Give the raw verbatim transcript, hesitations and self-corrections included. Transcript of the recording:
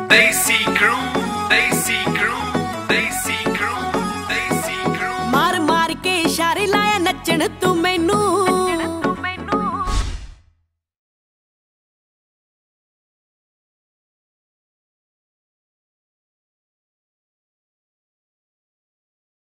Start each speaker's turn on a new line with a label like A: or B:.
A: Desi crew, desi crew, desi crew, desi crew।
B: मार मार के इशारे लाया नचण तू मैनू